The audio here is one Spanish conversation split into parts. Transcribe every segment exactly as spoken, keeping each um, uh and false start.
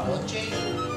noche.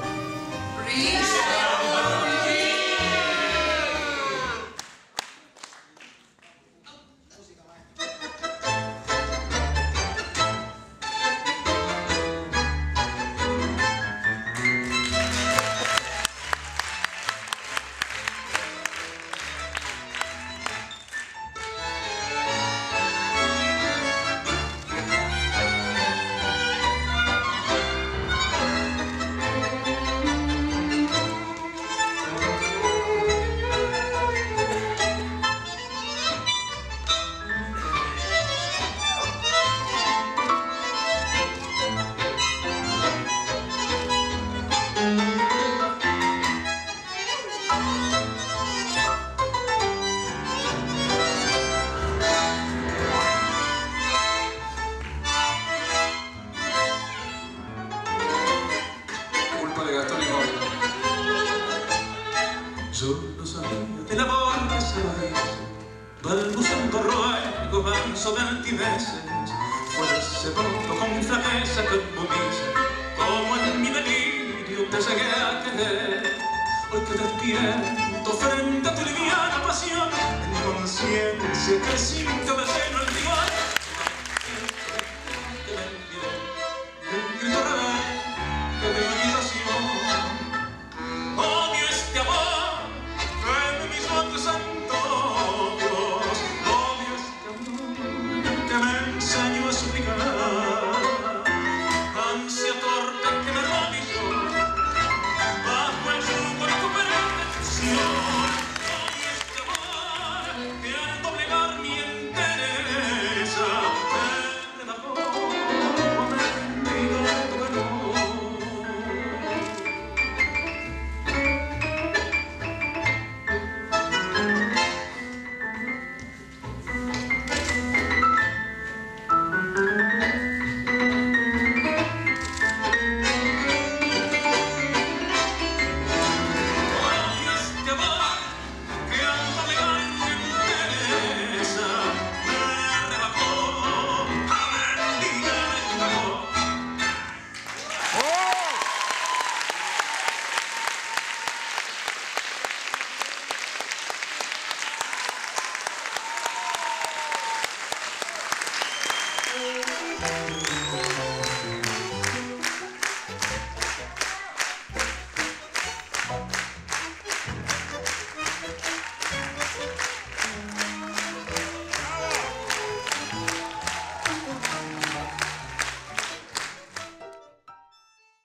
De Gaston y Moira. Yo no sabía del amor que sabéis, balbuceando ruegos manso de altiveces, fuese pronto con flaqueza que movise, como en mi delirio te llegué a querer. Hoy que despierto frente a tu liviana pasión, en conciencia que el cinto de seno